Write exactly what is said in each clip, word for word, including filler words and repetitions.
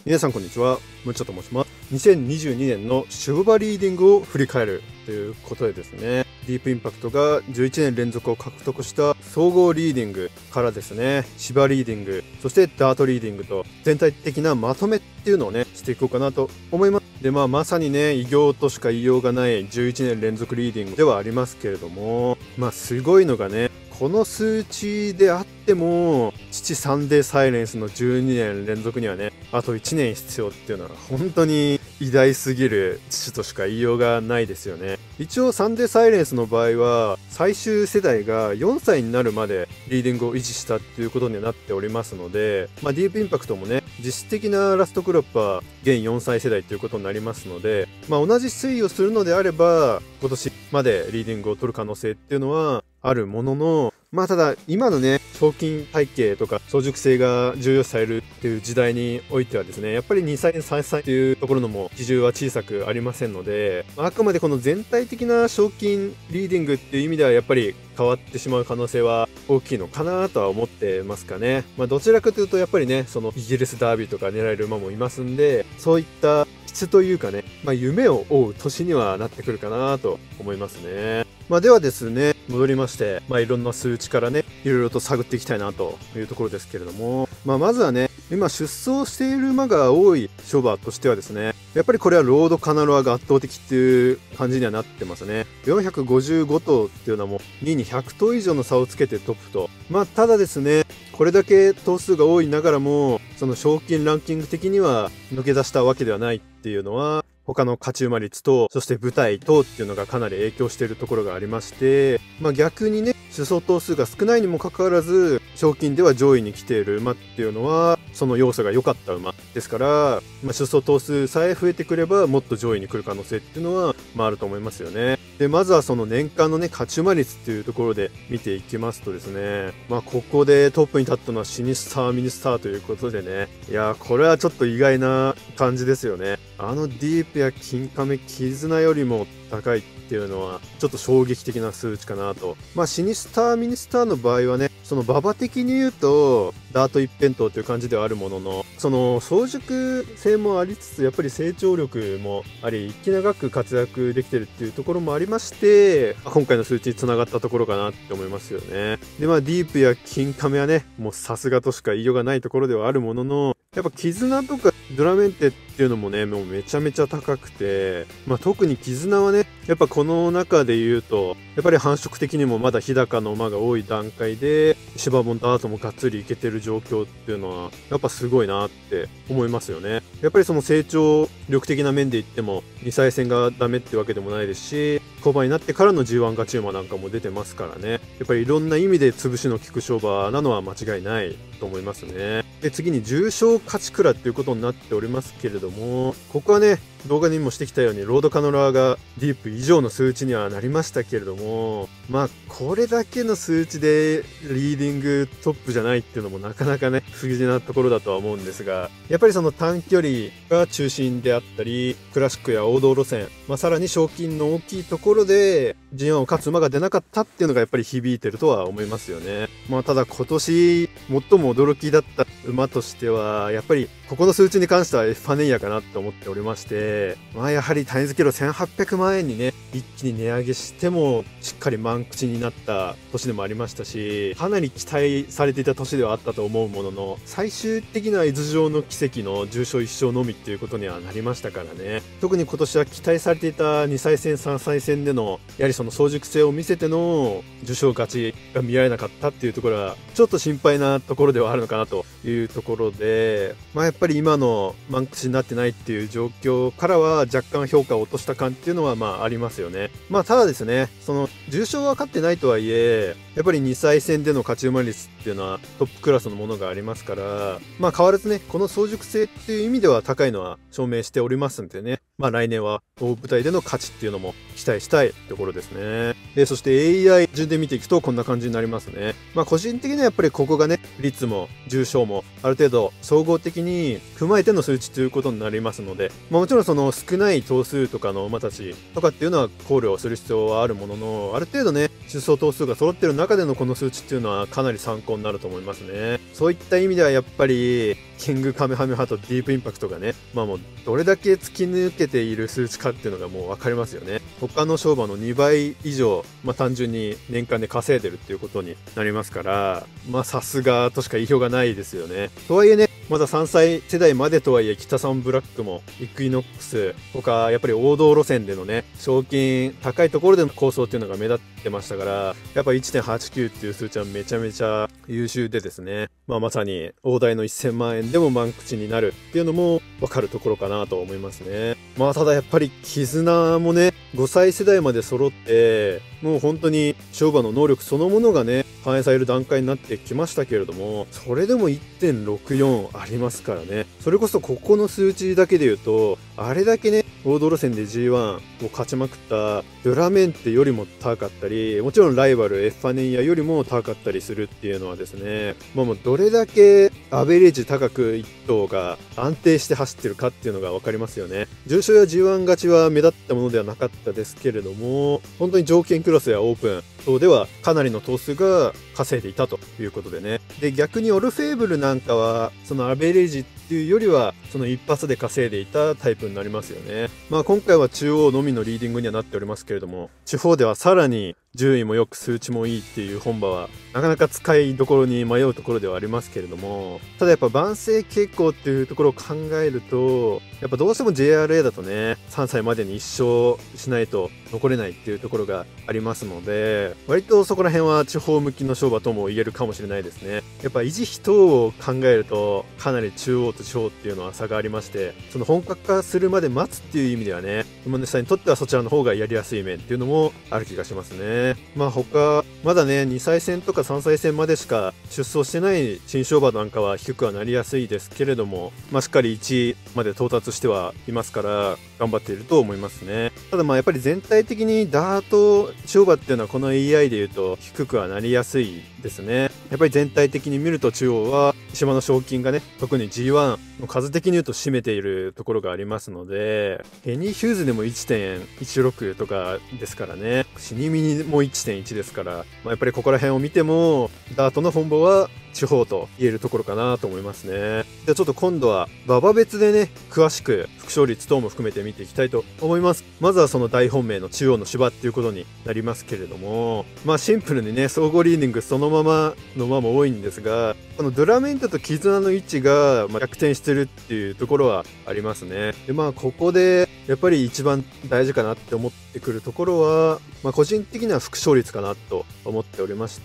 皆さんこんにちは、むっちゃと申します。にせんにじゅうにねんの芝リーディングを振り返るということでですね、ディープインパクトがじゅういちねん連続を獲得した総合リーディングからですね、芝リーディング、そしてダートリーディングと全体的なまとめっていうのをね、していこうかなと思います。で、まあまさにね、偉業としか言いようがないじゅういちねん連続リーディングではありますけれども、まあすごいのがね、この数値であっても、父サンデーサイレンスのじゅうにねん連続にはね、あといちねん必要っていうのは本当に偉大すぎる父としか言いようがないですよね。一応サンデーサイレンスの場合は、最終世代がよんさいになるまでリーディングを維持したっていうことになっておりますので、まあディープインパクトもね、実質的なラストクロップは現よんさい世代ということになりますので、まあ同じ推移をするのであれば、今年までリーディングを取る可能性っていうのはあるものの、まあただ今のね、賞金体系とか早熟性が重要視されるっていう時代においてはですね、やっぱりにさい、さんさいっていうところのも基準は小さくありませんので、あくまでこの全体的な賞金リーディングっていう意味ではやっぱり変わってしまう可能性は大きいのかなとは思ってますかね。まあどちらかというとやっぱりね、そのイギリスダービーとか狙える馬もいますんで、そういった質というかね、まあ夢を追う年にはなってくるかなと思いますね。まあではですね、戻りまして、まあいろんな数値からね、いろいろと探っていきたいなというところですけれども、まあまずはね、今出走している馬が多い勝馬としてはですね、やっぱりこれはロードカナロアが圧倒的っていう感じにはなってますね。よんひゃくごじゅうご頭っていうのはもうにいにひゃく頭以上の差をつけてトップと。まあただですね、これだけ頭数が多いながらも、その賞金ランキング的には抜け出したわけではないっていうのは、他の勝ち馬率と、そして舞台とっていうのがかなり影響しているところがありまして、まあ逆にね、出走頭数が少ないにもかかわらず、賞金では上位に来ている馬っていうのは、その要素が良かった馬ですから、まあ、出走頭数さえ増えてくれば、もっと上位に来る可能性っていうのは、まああると思いますよね。で、まずはその年間のね、勝ち馬率っていうところで見ていきますとですね、まあここでトップに立ったのはシニスターミニスターということでね、いやーこれはちょっと意外な感じですよね。あのディープや金亀絆よりも高いっていうのはちょっと衝撃的な数値かなと。まあシニスターミニスターの場合はね、その馬場的に言うとダート一辺倒という感じではあるものの、その早熟性もありつつやっぱり成長力もあり、息長く活躍できてるっていうところもありまして、今回の数値につながったところかなって思いますよね。でまあディープや金亀はね、もうさすがとしか言いようがないところではあるものの、やっぱ絆とかドラメンテっていうのもね、もうめちゃめちゃ高くて、まあ特に絆はね、やっぱこの中で言うと、やっぱり繁殖的にもまだ日高の馬が多い段階で、芝もダートもがっつりいけてる状況っていうのは、やっぱすごいなって思いますよね。やっぱりその成長力的な面で言っても、にさい戦がダメってわけでもないですし、後半になってからの ジーワン 勝ち馬なんかも出てますからね。やっぱりいろんな意味で潰しの効く勝馬なのは間違いないと思いますね。で、次に重賞勝ち鞍っていうことになっておりますけれども、ここはね、動画にもしてきたようにロードカノラーがディープ以上の数値にはなりましたけれども、まあこれだけの数値でリーディングトップじゃないっていうのもなかなかね、不思議なところだとは思うんですが、やっぱりその短距離が中心であったり、クラシックや王道路線、まあさらに賞金の大きいところで ジーワン を勝つ馬が出なかったっていうのがやっぱり響いてるとは思いますよね。まあただ今年最も驚きだった馬としては、やっぱりここの数値に関してはエファネイアかなって思っておりまして、まあやはり単一キロせんはっぴゃくまんえんにね、一気に値上げしてもしっかり満口になった年でもありましたし、かなり期待されていた年ではあったと思うものの、最終的な伊豆城の奇跡の重賞一勝のみっていうことにはなりましたからね。特に今年は期待されていたにさい戦さんさい戦でのやはりその早熟性を見せての受賞勝ちが見られなかったっていうところはちょっと心配なところではあるのかなというところで、まあやっぱり今の満口になってないっていう状況からは若干評価を落とした感っていうのはまあありますよね。まあただですね、その重賞は勝ってないとはいえ、やっぱりにさい戦での勝ち馬率っていうのはトップクラスのものがありますから、まあ変わらずね、この早熟性っていう意味では高いのは証明しておりますんでね、まあ来年は大舞台での勝ちっていうのも期待したいところですね。で、そして エーイーアイ 順で見ていくとこんな感じになりますね。まあ個人的にはやっぱりここがね、率も重賞もある程度総合的に踏まえての数値ということになりますので、まあもちろんその少ない頭数とかの馬たちとかっていうのは考慮する必要はあるものの、ある程度ね、出走頭数が揃ってる中でのこの数値っていうのはかなり参考になると思いますね。そういった意味ではやっぱりキングカメハメハとディープインパクトがね、まあもうどれだけ突き抜けている数値かっていうのがもう分かりますよね。他の商売のにばい以上、まあ単純に年間で稼いでるっていうことになりますから、まあさすがとしか言いようがないですよね。とはいえね、まださんさい世代までとはいえ北さんブラックもイクイノックス他やっぱり王道路線でのね、賞金高いところでの構想っていうのが目立ってましたから、やっぱ いってんはちきゅう っていう数値はめちゃめちゃ優秀でですね、まあまさに大台のせんまんえんでも満口になるっていうのもわかるところかなと思いますね。まあただやっぱり絆もね、ごさい世代まで揃って、もう本当に商売の能力そのものがね、反映される段階になってきましたけれども、それでも いってんろくよん ありますからね。それこそここの数値だけで言うと、あれだけね、ロード路線で ジーワン を勝ちまくったドゥラメンテよりも高かったり、もちろんライバルエフファネイアよりも高かったりするっていうのはですね、まあもうどれだけアベレージ高く一頭が安定して走ってるかっていうのが分かりますよね。重賞や ジーワン 勝ちは目立ったものではなかったですけれども、本当に条件クラスやオープン等ではかなりの頭数が稼いでいたということでね。で、逆にオルフェーブルなんかは、そのアベレージっていうよりは、その一発で稼いでいたタイプになりますよね。まあ今回は中央のみのリーディングにはなっておりますけれども、地方ではさらに順位もよく数値もいいっていう本場は、なかなか使いどころに迷うところではありますけれども、ただやっぱ万世傾向っていうところを考えると、やっぱどうしても ジェイアールエー だとね、さんさいまでにいっ勝しないと残れないっていうところがありますので、割とそこら辺は地方向きの商売とも言えるかもしれないですね。やっぱ維持費等を考えると、かなり中央と地方っていうのは差がありまして、その本格化するまで待つっていう意味ではね、馬主さんにとってはそちらの方がやりやすい面っていうのもある気がしますね。まあ他、まだね、にさい戦とかさんさい戦までしか出走してない新商馬なんかは低くはなりやすいですけれども、まあしっかりいちまで到達してはいますから、頑張っていると思いますね。ただまあやっぱり全体的にダート商馬っていうのはこの エーアイ で言うと低くはなりやすいですね。やっぱり全体的に見ると中央は島の賞金がね、特に ジーワン の数的に言うと占めているところがありますので、ヘニーヒューズでも いってんいちろく とかですからね、シニミニも いってんいち ですから、まあ、やっぱりここら辺を見てもダートの本場は地方と言えるところかなと思いますね。じゃあちょっと今度は馬場別でね、詳しく副勝率等も含めて見ていきたいと思います。まずはその大本命の中央の芝っていうことになりますけれども、まあシンプルにね、総合リーディングそのままの馬も多いんですが、このドゥラメントと絆の位置がまあ逆転してるっていうところはありますね。でまあここでやっぱり一番大事かなって思ってくるところは、まあ個人的には副勝率かなと思っておりまして、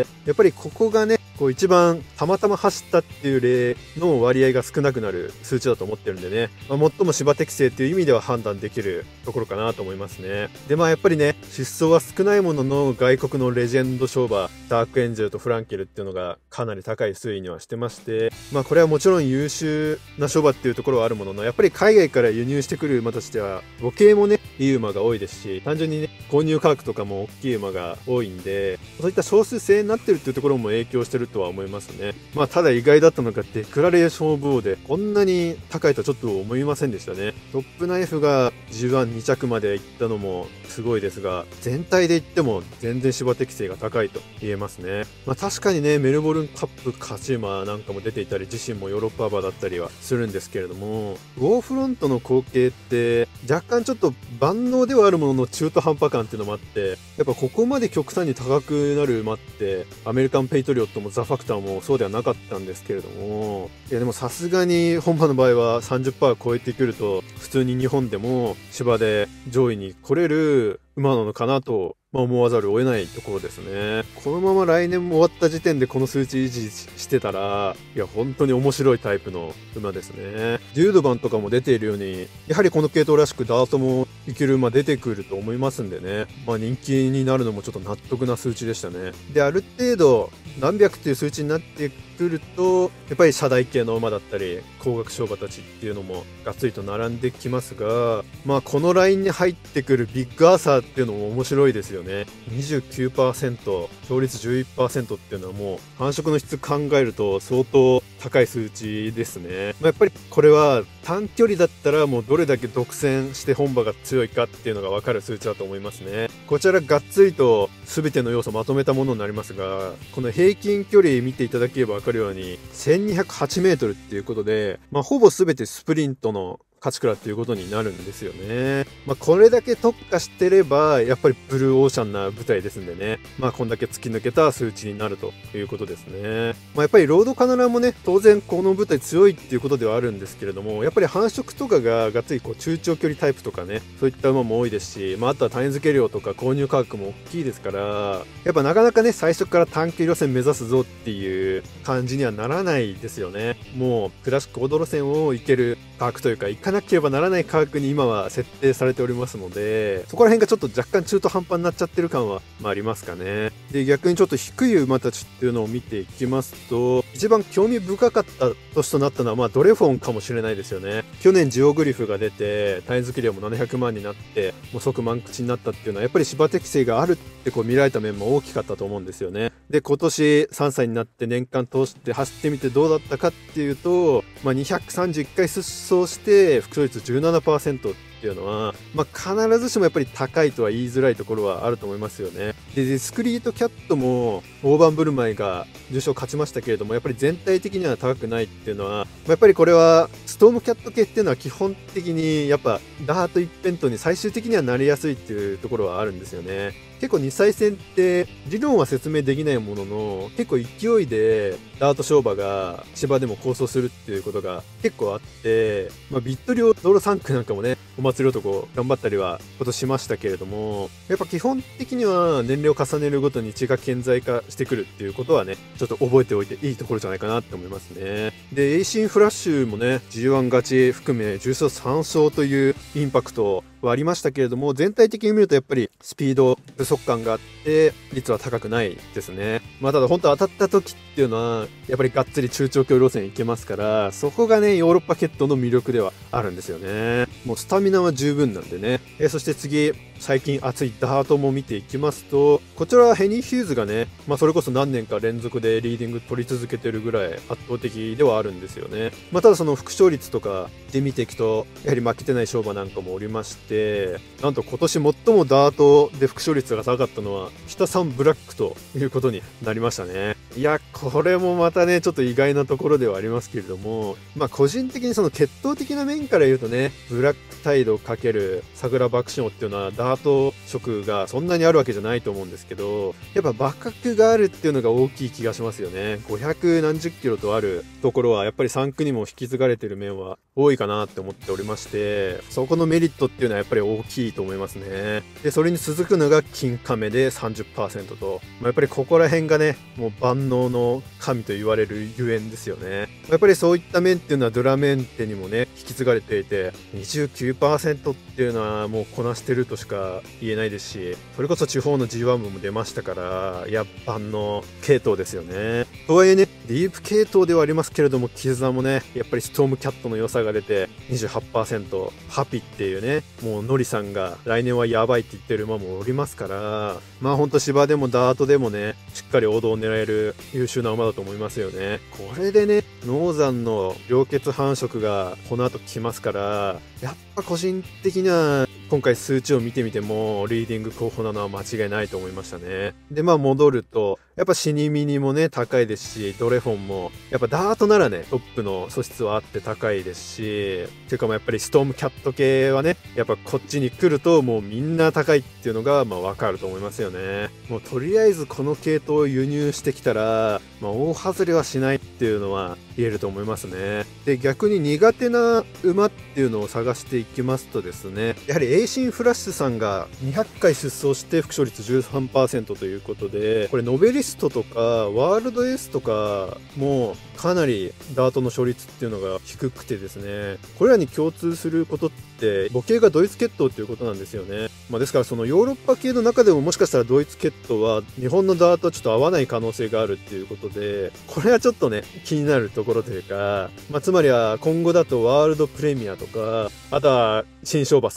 やっぱりここがね、こう一番たまたま走ったっていう例の割合が少なくなる数値だと思ってるんでね、まあ、最も芝適正っていう意味では判断できるところかなと思いますね。でまあやっぱりね、出走は少ないものの外国のレジェンド勝馬ダークエンジェルとフランケルっていうのがかなり高い推移にはしてまして、まあこれはもちろん優秀な勝馬っていうところはあるものの、やっぱり海外から輸入してくる馬としては母系もねいい馬が多いですし、単純にね購入価格とかも大きい馬が多いんで、そういった少数制になってるっていうところも影響してるとは思いますね。まあただ意外だったのがデクラレーションオブ王でこんなに高いとはちょっと思いませんでしたね。トップナイフが ジーワンに 着まで行ったのもすごいですが、全体で言っても全然芝適性が高いと言えますね。まあ確かにね、メルボルンカップ勝ち馬なんかも出ていたり、自身もヨーロッパ馬だったりはするんですけれども、ウォーフロントの後継って若干ちょっと万能ではあるものの中途半端感っていうのもあって、やっぱここまで極端に高くなる馬ってアメリカンペイトリオットもザ・ファクターもそうではなかったんですけれども、いやでもさすがに本場の場合は さんじゅっパーセント 超えてくると普通に日本でも芝で上位に来れる馬なのかなと、まあ、思わざるを得ないところですね。このまま来年も終わった時点でこの数値維持してたら、いや本当に面白いタイプの馬ですね。デュードバンとかも出ているように、やはりこの系統らしくダートもいける馬出てくると思いますんでね、まあ人気になるのもちょっと納得な数値でしたね。である程度何百っていう数値になってくると、やっぱり社代系の馬だったり高額勝馬たちっていうのもがっつりと並んできますが、まあこのラインに入ってくるビッグアーサーっていうのも面白いですよね。 にじゅうきゅうパーセント 勝率 じゅういちパーセント っていうのはもう繁殖の質考えると相当高い数値ですね。まあ、やっぱりこれは短距離だったらもうどれだけ独占して本場が強いかっていうのが分かる数値だと思いますね。こちらがっつりと全ての要素をまとめたものになりますが、この平均距離見ていただければ分かるようにせんにひゃくはちメートルっていうことで、まあ、ほぼ全てスプリントの勝ち倉っていうことになるんですよね。まあ、これだけ特化してればやっぱりブルーオーシャンな舞台ですんでね、まあこんだけ突き抜けた数値になるということですね。まあ、やっぱりロードカナラもね、当然この舞台強いっていうことではあるんですけれども、やっぱり繁殖とかががっつりこう中長距離タイプとかね、そういった馬も多いですし、まああとは種付け量とか購入価格も大きいですから、やっぱなかなかね、最初から短距離路線目指すぞっていう感じにはならないですよね。もうクラシックオード路線を行ける価格というか、行かなければならない価格に今は設定されておりますので、そこら辺がちょっと若干中途半端になっちゃってる感は、まあ、ありますかね。で、逆にちょっと低い馬たちっていうのを見ていきますと、一番興味深かった年となったのは、まあ、ドレフォンかもしれないですよね。去年ジオグリフが出て、種付け量もななひゃくまんになって、もう即満口になったっていうのは、やっぱり芝適性があるってこう見られた面も大きかったと思うんですよね。で、今年さんさいになって年間通して走ってみてどうだったかっていうと、まあ、にひゃくさんじゅういっかい出走して副勝率 じゅうななパーセント っていうのは、まあ、必ずしもやっぱり高いとは言いづらいところはあると思いますよね。で、ディスクリートキャットも大盤振る舞いが重賞勝ちましたけれども、やっぱり全体的には高くないっていうのは、やっぱりこれはストームキャット系っていうのは基本的にやっぱダート一辺倒に最終的にはなりやすいっていうところはあるんですよね。結構にさい戦って理論は説明できないものの、結構勢いでダート勝馬が芝でも構想するっていうことが結構あって、まあ、ビット量道路さん区なんかもね、お祭り男頑張ったりはことしましたけれども、やっぱ基本的には年齢を重ねるごとに血が顕在化してくるっていうことはね、ちょっと覚えておいていいところじゃないかなって思いますね。で、エイシンフラッシュもね、ジーワン 勝ち含め重賞さん勝というインパクトはありましたけれども、全体的に見るとやっぱりスピード不足感があって率は高くないですね。まあただ本当当たった時っていうのはやっぱりがっつり中長距離路線行けますから、そこがねヨーロッパ決闘の魅力ではあるんですよね。もうスタミナは十分なんでね。えそして次、最近熱いダートも見ていきますと、こちらはヘニー・ヒューズがね、まあそれこそ何年か連続でリーディング取り続けてるぐらい圧倒的ではあるんですよね。まあただその副勝率とかで見ていくと、やはり負けてない勝馬なんかもおりまして、なんと今年最もダートで副勝率が高かったのは北さんブラックということになりましたね。いや、これもまたね、ちょっと意外なところではありますけれども、まあ個人的にその血統的な面から言うとね、ブラックタイド×桜爆心王っていうのはダート色がそんなにあるわけじゃないと思うんですけど、やっぱ馬格があるっていうのが大きい気がしますよね。ごひゃくなんじゅっキロとあるところはやっぱりさん区にも引き継がれてる面は多いかなって思っておりまして、そこのメリットっていうのはやっぱり大きいと思いますね。で、それに続くのが金亀で さんじゅっパーセント と、まあ、やっぱりここら辺がね、もう万能の神と言われるゆえんですよね。やっぱりそういった面っていうのはドラメンテにもね、引き継がれていて、にじゅうきゅうパーセント っていうのはもうこなしてるとしか言えないですし、それこそ地方の ジーワン 部も出ましたから、やっぱ万能系統ですよね。とはいえね、ディープ系統ではありますけれども、絆もね、やっぱりストームキャットの良さが出て にじゅうはちパーセント、ハピっていうね、もうノリさんが来年はやばいって言ってる馬もおりますから、まあほんと芝でもダートでもね、しっかり王道を狙える優秀な馬だと思いますよね。これでね、ノーザンの良血繁殖がこの後来ますから、やっぱ個人的には今回数値を見てみてもリーディング候補なのは間違いないと思いましたね。で、まあ戻ると、やっぱ死にミニもね、高いですし、ドレフォンも、やっぱダートならね、トップの素質はあって高いですし、ていうかまあやっぱりストームキャット系はね、やっぱこっちに来るともうみんな高いっていうのがまあわかると思いますよね。もうとりあえずこの系統を輸入してきたら、まあ大外れはしないっていうのは言えると思いますね。で、逆に苦手な馬っていうのを探していきますとですね、やはりエイシンフラッシュさんがにひゃっかい出走して副勝率 じゅうさんパーセント ということで、これノベリストとかワールドエースとかもかなりダートの勝率っていうのが低くてですね、これらに共通することって母系がドイツ血統っていうことなんですよね。まあ、ですからそのヨーロッパ系の中でももしかしたらドイツ血統は日本のダートはちょっと合わない可能性があるっていうことで、これはちょっとね気になるところというか、まあ、つまりは今後だとワールドプレミアとか、あとは新勝馬サリオス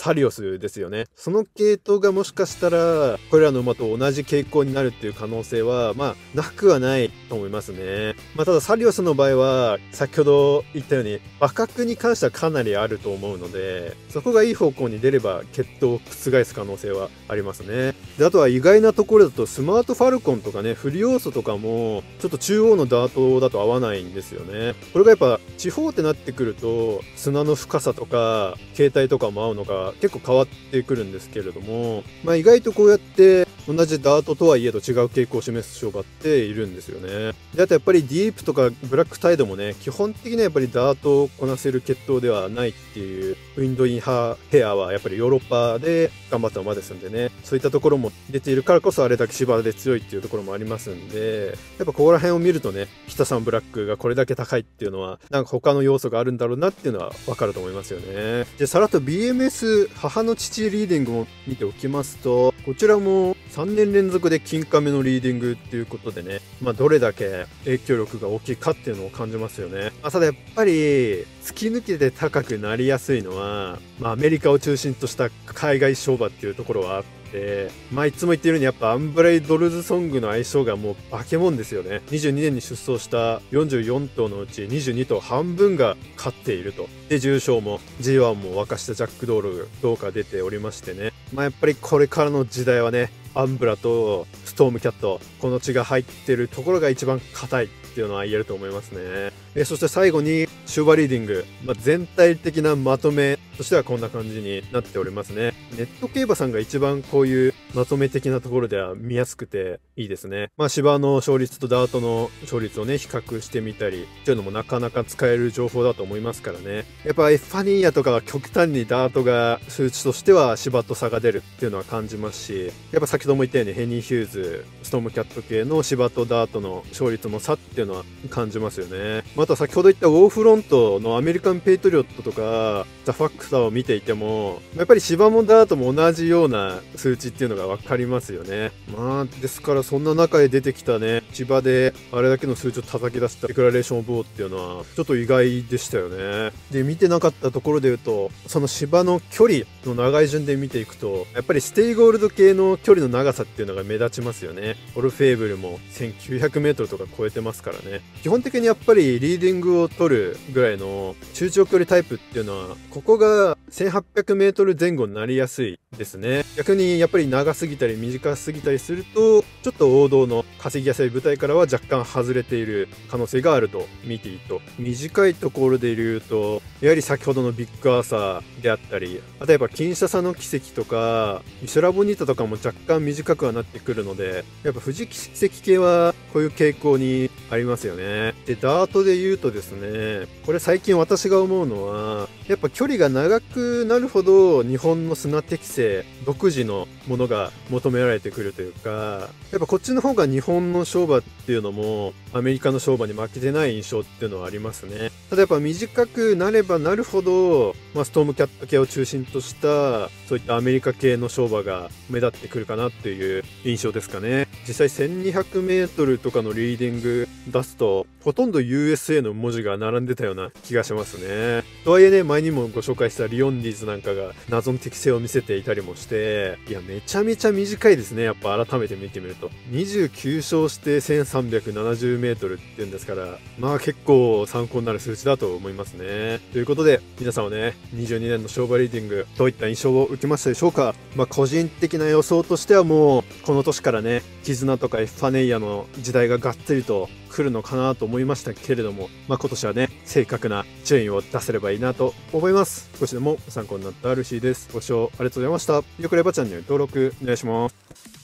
プですよね。その系統がもしかしたら、これらの馬と同じ傾向になるっていう可能性は、まあ、なくはないと思いますね。まあ、ただサリオスの場合は、先ほど言ったように、馬格に関してはかなりあると思うので、そこがいい方向に出れば、血統を覆す可能性はありますね。で、あとは意外なところだと、スマートファルコンとかね、フリオーソとかも、ちょっと中央のダートだと合わないんですよね。これがやっぱ、地方ってなってくると、砂の深さとか、形態とかも合うのが結構変わってくるんですけれども、まあ意外とこうやって同じダートとはいえど違う傾向を示す勝馬っているんですよね。で、あとやっぱりディープとかブラックタイドもね、基本的にはやっぱりダートをこなせる血統ではないっていう、ウィンドインハヘアはやっぱりヨーロッパで頑張った馬ですんでね、そういったところも出ているからこそあれだけ芝で強いっていうところもありますんで、やっぱここら辺を見るとね、北さんブラックがこれだけ高いっていうのは、なんか他の要素があるんだろうなっていうのはわかると思いますよね。で、さらっと ビーエムエス 母の父リーディングも見ておきますと、こちらもさんねん連続で金亀のリーディングっていうことでね、まあどれだけ影響力が大きいかっていうのを感じますよね。まあ、ただやっぱり突き抜けて高くなりやすいのは、まあアメリカを中心とした海外商馬っていうところはあって、で、まあいつも言っているようにやっぱアンブレイドルズソングの相性がもう化け物ですよね。にじゅうにねんに出走したよんじゅうよんとうのうちにじゅうにとう半分が勝っていると。で、重賞も ジーワン も沸かしたジャックドールどうか出ておりましてね。まあやっぱりこれからの時代はね、アンブラとストームキャット、この血が入ってるところが一番硬いっていうのは言えると思いますね。えそして最後にシューバリーディング、まあ、全体的なまとめとしてはこんな感じになっておりますね。ネット競馬さんが一番こういうまとめ的なところでは見やすくていいですね。まあ芝の勝率とダートの勝率をね比較してみたりっていうのもなかなか使える情報だと思いますからね。やっぱエファニーヤとかは極端にダートが数値としては芝と差が出るっていうのは感じますし、やっぱ先ほども言ったようにヘニー・ヒューズ、ストームキャット系の芝とダートの勝率の差っていうのは感じますよね。また先ほど言ったウォーフロントのアメリカン・ペイトリオットとかザ・ファクターを見ていてもやっぱり芝もダートも同じような数値っていうのが分かりますよね。まあですからそんな中で出てきたね芝であれだけの数値を叩き出したデクラレーション・オブ・オーっていうのはちょっと意外でしたよね。で見てなかったところで言うとその芝の距離の長い順で見ていくとやっぱりステイゴールド系の距離の長さっていうのが目立ちますよね。オルフェーブルもせんきゅうひゃくメートルとか超えてますからね。基本的にやっぱりリーディングを取るぐらいの中長距離タイプっていうのはここがせんはっぴゃくメートル前後になりやすいですね。逆にやっぱり長すぎたり短すぎたりするとちょっと王道の稼ぎやすい舞台からは若干外れている可能性があると見ていいと。短いところで言うとやはり先ほどのビッグアーサーであったり、あとやっぱキンシャサの奇跡とかミシュラボニータとかも若干短くはなってくるのでやっぱ富士奇跡系はこういう傾向にありますよね。でダートで言うとですね、これ最近私が思うのはやっぱ距離が長くなるほど日本の砂適性独自のものが求められてくるというか、やっぱこっちの方が日本の勝馬っていうのもアメリカの勝馬に負けてない印象っていうのはありますね。ただやっぱ短くなればなるほど、まあ、ストームキャット系を中心としたそういったアメリカ系の勝馬が目立ってくるかなっていう印象ですかね。実際せんにひゃくメートルとかのリーディング出すとほとんど ユーエスエー の文字が並んでたような気がしますね。とはいえね、前にもご紹介したリオンディーズなんかが謎の適性を見せていたりもして、いやめちゃめちゃ短いですね。やっぱ改めて見てみるとにじゅうきゅう勝してせんさんびゃくななじゅうメートルっていうんですから、まあ結構参考になる数値だと思いますね。ということで皆さんはねにじゅうにねんの勝馬リーディングどういった印象を受けましたでしょうか。まあ個人的な予想としてはもうこの年からね絆とかエフファネイアの時代ががっつりと来るのかなと思いましたけれども、まあ、今年はね正確な順位を出せればいいなと思います。少しでも参考になったルシーです。ご視聴ありがとうございました。よければチャンネル登録お願いします。